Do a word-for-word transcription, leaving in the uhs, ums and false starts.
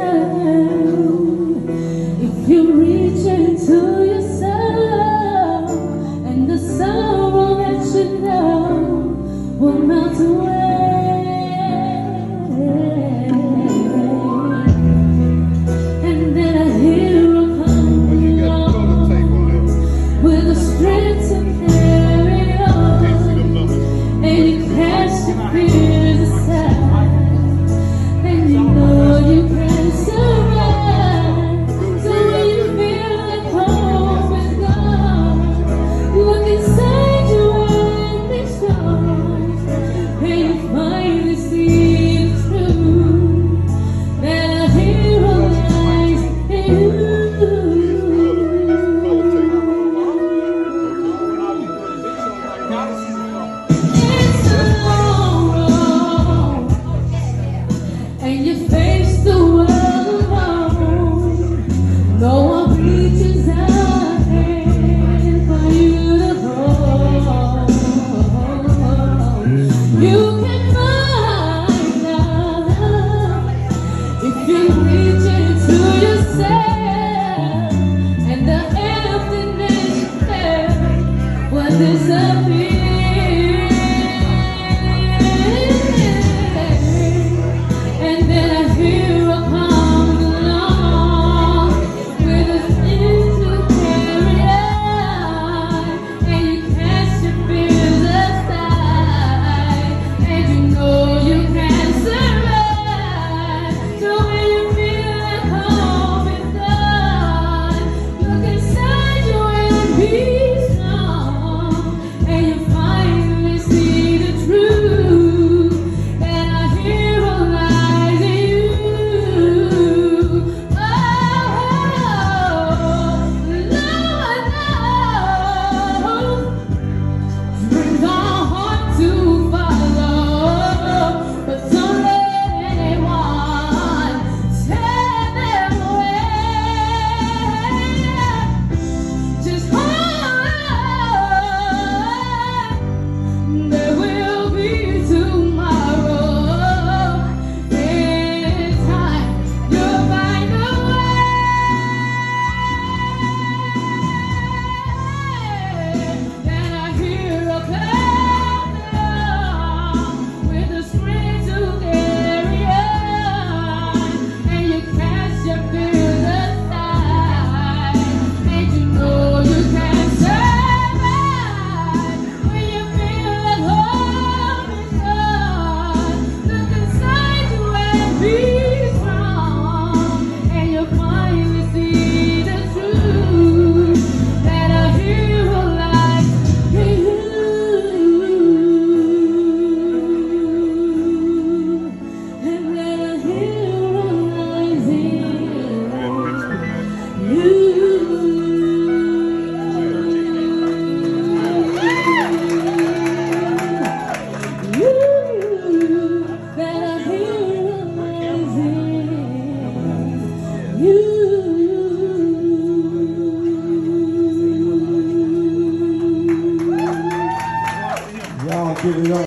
understand. If you reach into yourself, and the sorrow that you know will melt away. And then a hero comes along with the strength to carry on, and you cast your fears aside, and you know you can survive. So when you feel like hope is gone, look inside you and be strong, and you finally see the truth, that a hero lies in you. It's a long road, and you face the world alone. No one reaches out hand for you to hold. You can find love if you